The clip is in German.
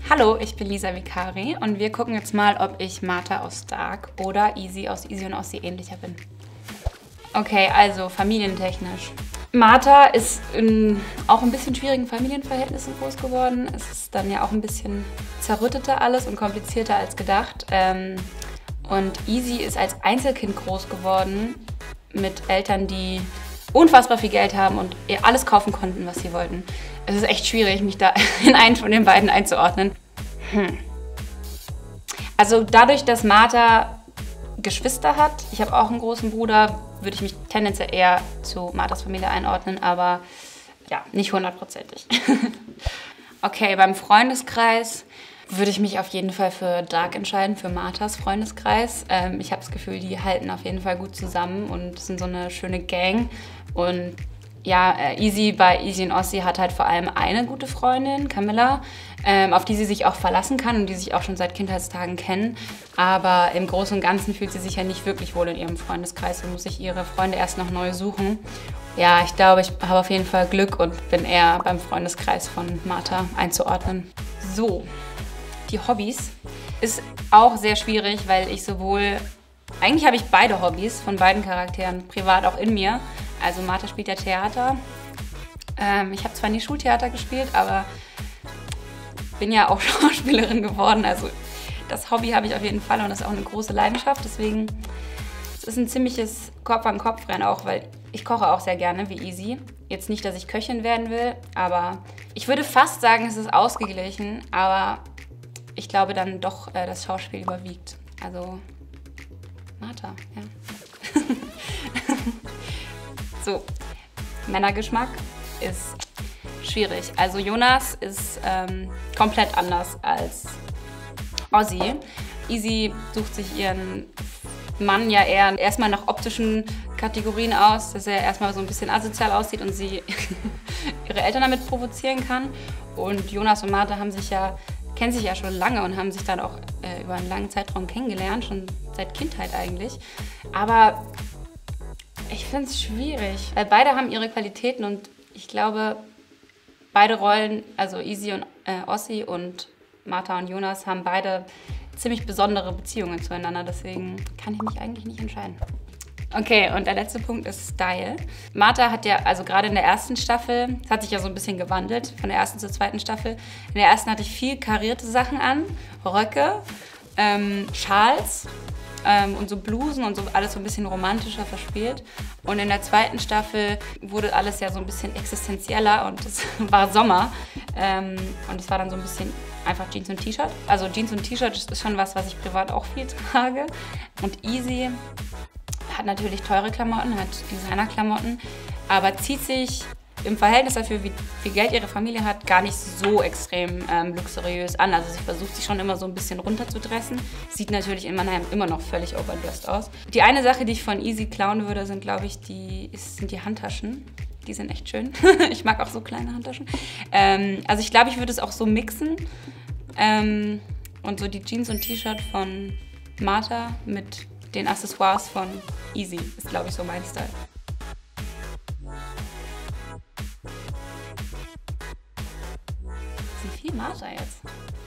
Hallo, ich bin Lisa Vicari und wir gucken jetzt mal, ob ich Martha aus Dark oder Easy aus Easy und Ossi ähnlicher bin. Okay, also familientechnisch. Martha ist in auch ein bisschen schwierigen Familienverhältnissen groß geworden. Es ist dann ja auch ein bisschen zerrütteter alles und komplizierter als gedacht. Und Easy ist als Einzelkind groß geworden mit Eltern, die unfassbar viel Geld haben und ihr alles kaufen konnten, was sie wollten. Es ist echt schwierig, mich da in einen von den beiden einzuordnen. Also dadurch, dass Martha Geschwister hat, ich habe auch einen großen Bruder, würde ich mich tendenziell eher zu Marthas Familie einordnen, aber ja, nicht hundertprozentig. Okay, beim Freundeskreis würde ich mich auf jeden Fall für Dark entscheiden, für Marthas Freundeskreis. Ich habe das Gefühl, die halten auf jeden Fall gut zusammen und sind so eine schöne Gang. Und ja, Easy bei Easy und Ossi hat halt vor allem eine gute Freundin, Camilla, auf die sie sich auch verlassen kann und die sich auch schon seit Kindheitstagen kennen. Aber im Großen und Ganzen fühlt sie sich ja nicht wirklich wohl in ihrem Freundeskreis und muss sich ihre Freunde erst noch neu suchen. Ja, ich glaube, ich habe auf jeden Fall Glück und bin eher beim Freundeskreis von Martha einzuordnen. So, die Hobbys ist auch sehr schwierig, weil ich eigentlich habe ich beide Hobbys von beiden Charakteren privat auch in mir. Also Martha spielt ja Theater. Ich habe zwar nie Schultheater gespielt, aber bin ja auch Schauspielerin geworden. Also das Hobby habe ich auf jeden Fall und das ist auch eine große Leidenschaft. Deswegen es ist ein ziemliches Kopf-an-Kopf-Rennen auch, weil ich koche auch sehr gerne wie Easy. Jetzt nicht, dass ich Köchin werden will, aber ich würde fast sagen, es ist ausgeglichen. Aber ich glaube dann doch, das Schauspiel überwiegt. Also Martha, ja. So, Männergeschmack ist schwierig. Also Jonas ist komplett anders als Ossi. Easy sucht sich ihren Mann ja eher erstmal nach optischen Kategorien aus, dass er erstmal so ein bisschen asozial aussieht und sie ihre Eltern damit provozieren kann. Und Jonas und Martha kennen sich ja schon lange und haben sich dann auch über einen langen Zeitraum kennengelernt, schon seit Kindheit eigentlich. Aber ich finde es schwierig, weil beide haben ihre Qualitäten und ich glaube, beide Rollen, also Easy und Ossi und Martha und Jonas, haben beide ziemlich besondere Beziehungen zueinander. Deswegen kann ich mich eigentlich nicht entscheiden. Okay, und der letzte Punkt ist Style. Martha hat ja, also gerade in der ersten Staffel, das hat sich ja so ein bisschen gewandelt, von der ersten zur zweiten Staffel. In der ersten hatte ich viel karierte Sachen an, Röcke, Schals und so Blusen und so alles so ein bisschen romantischer verspielt. Und in der zweiten Staffel wurde alles ja so ein bisschen existenzieller und es war Sommer. Und es war dann so ein bisschen einfach Jeans und T-Shirt. Also Jeans und T-Shirt ist schon was ich privat auch viel trage. Und Easy hat natürlich teure Klamotten, hat Designerklamotten, aber zieht sich im Verhältnis dafür, wie viel Geld ihre Familie hat, gar nicht so extrem luxuriös an. Also sie versucht sich schon immer so ein bisschen runterzudressen. Sieht natürlich in Mannheim immer noch völlig overdressed aus. Die eine Sache, die ich von Easy klauen würde, sind, glaube ich, die Handtaschen. Die sind echt schön. Ich mag auch so kleine Handtaschen. Also ich glaube, ich würde es auch so mixen. Und so die Jeans und T-Shirt von Martha mit den Accessoires von Easy ist, glaube ich, so mein Style. Das ist viel Martha jetzt.